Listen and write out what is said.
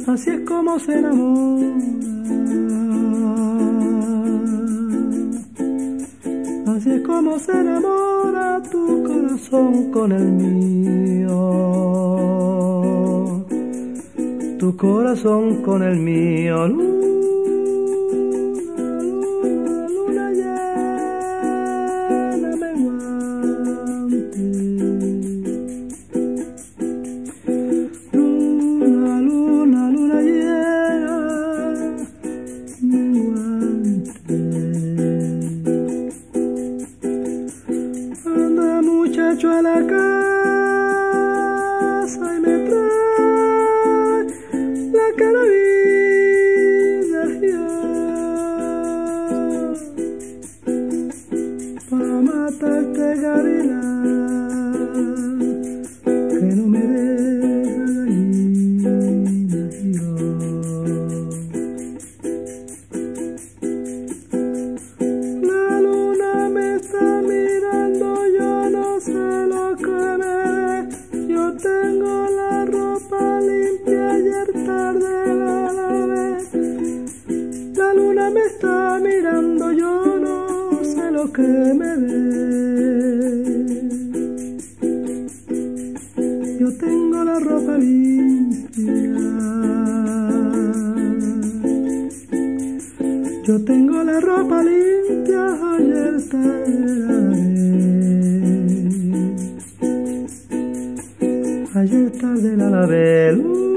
Así es como se enamora, así es como se enamora tu corazón con el mío, tu corazón con el mío. Luna, luna, luna llena menguante. Luna, luna, luna llena menguante. Anda muchacho a la casa y me trae la carabina para matarte, gavilán, que no me deja gallina. La luna me está mirando, yo no sé lo que me ve. Yo tengo la ropa limpia, ayer tarde la lavé. La luna me está mirando, yo no sé lo que me ve. Yo tengo la ropa limpia, yo tengo la ropa limpia, ayer tarde la lavé. Ayer tarde la lavé.